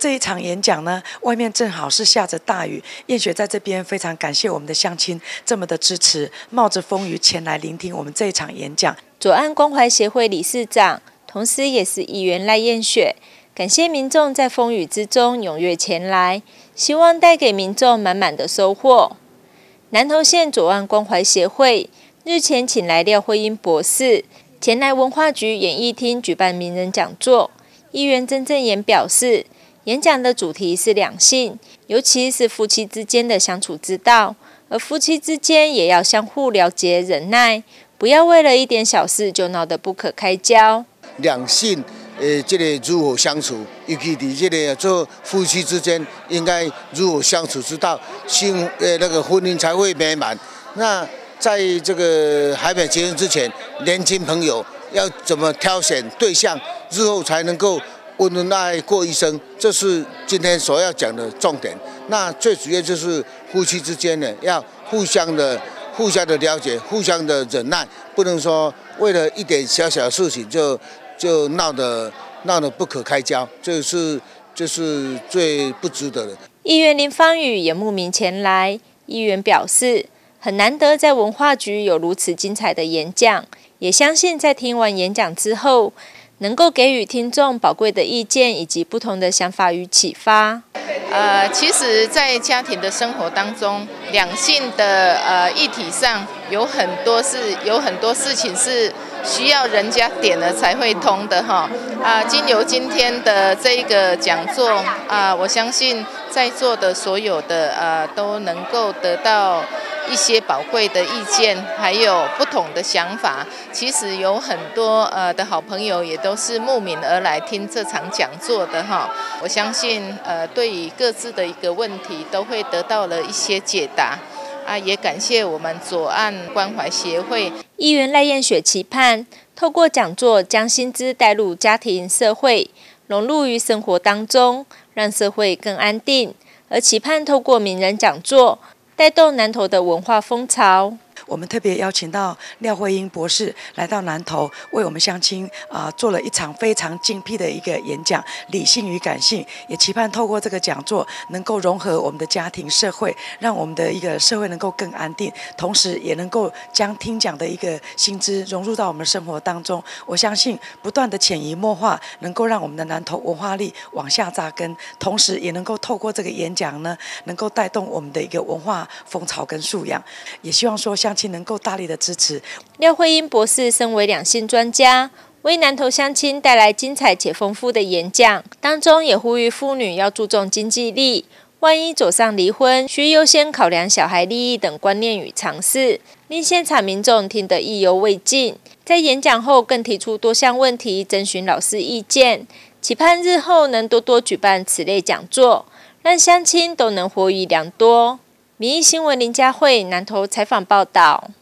这一场演讲呢，外面正好是下着大雨，燕雪在这边非常感谢我们的乡亲这么的支持，冒着风雨前来聆听我们这一场演讲。 左岸关怀协会理事长，同时也是议员赖燕雪，感谢民众在风雨之中踊跃前来，希望带给民众满满的收获。南投县左岸关怀协会日前请来廖慧英博士前来文化局演艺厅举办名人讲座。议员曾正言表示，演讲的主题是两性，尤其是夫妻之间的相处之道，而夫妻之间也要相互了解、忍耐，不要为了一点小事就闹得不可开交。 两性这个如何相处，尤其在这个做夫妻之间应该如何相处之道，那个婚姻才会美满。那在这个还没结婚之前，年轻朋友要怎么挑选对象，日后才能够温恩爱过一生，这是今天所要讲的重点。那最主要就是夫妻之间呢，要互相的了解，互相的忍耐，不能说为了一点小小的事情就闹得不可开交，这是最不值得的。 议员林芳宇也慕名前来，议员表示，很难得在文化局有如此精彩的演讲，也相信在听完演讲之后，能够给予听众宝贵的意见以及不同的想法与启发。 其实，在家庭的生活当中，两性的议题上有很多事情是需要人家点了才会通的哈。经由今天的这一个讲座我相信在座的所有的都能够得到一些宝贵的意见，还有不同的想法。其实有很多的好朋友也都是慕名而来听这场讲座的哈。我相信对于各自的一个问题都会得到了一些解答也感谢我们左岸关怀协会。 议员赖燕雪期盼透过讲座将新知带入家庭社会，融入于生活当中，让社会更安定，而期盼透过名人讲座带动南投的文化风潮。 我们特别邀请到廖慧英博士来到南投，为我们乡亲做了一场非常精辟的一个演讲，理性与感性，也期盼透过这个讲座能够融合我们的家庭社会，让我们的一个社会能够更安定，同时也能够将听讲的一个新知融入到我们生活当中。我相信不断的潜移默化，能够让我们的南投文化力往下扎根，同时也能够透过这个演讲呢，能够带动我们的一个文化风潮跟素养。也希望说乡亲能够大力的支持。 廖慧英博士身为两性专家，为南投乡亲带来精彩且丰富的演讲，当中也呼吁妇女要注重经济力，万一走上离婚，需优先考量小孩利益等观念与常识，令现场民众听得意犹未尽。在演讲后更提出多项问题，征询老师意见，期盼日后能多多举办此类讲座，让乡亲都能获益良多。民意新闻林佳慧南投采访报道。